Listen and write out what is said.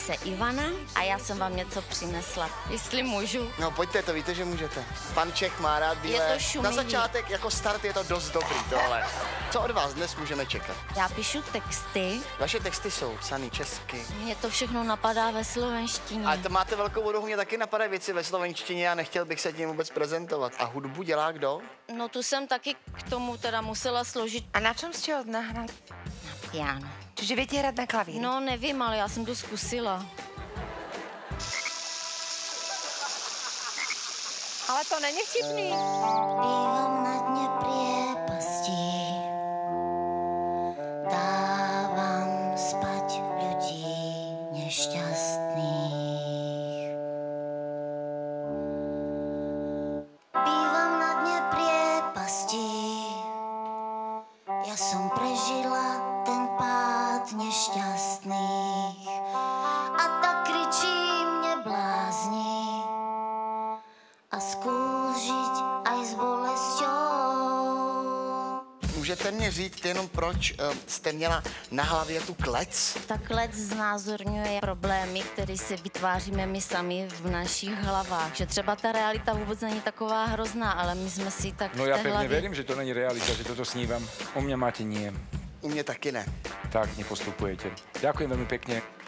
se Ivana a já jsem vám něco přinesla, jestli můžu. No pojďte, to víte, že můžete. Pan Čech má rád bílé. Je to šumivý. Na začátek jako start je to dost dobrý tohle. Co od vás dnes můžeme čekat? Já píšu texty. Vaše texty jsou psaný česky. Mně to všechno napadá ve slovenštině. Ale to máte velkou vodu, mě taky napadají věci ve slovenštině a nechtěl bych se tím vůbec prezentovat. A hudbu dělá kdo? No tu jsem taky k tomu teda musela složit. A na čom ste nahrali? Na piano. Čiže viete hrať na klavíri? No nevím, ale já jsem to zkusila. Ale to není vtipný. Bývam na dně priepasti, dávam spať ľudí nešťastných. Bývam na dně priepasti, ja som prežila ten pád nešťastných a tak kričím neblázni. A zkus žiť aj s bolesťou. Můžete mě říct jenom, proč jste měla na hlavě tu klec? Ta klec znázorňuje problémy, které si vytváříme my sami v našich hlavách. Že třeba ta realita vůbec není taková hrozná, ale my jsme si tak No v ja té pevne hlavě... verím, že to není realita, že toto snívam. U mňa máte nie. U mě taky ne. Tak nepostupujete. Ďakujem veľmi pekne.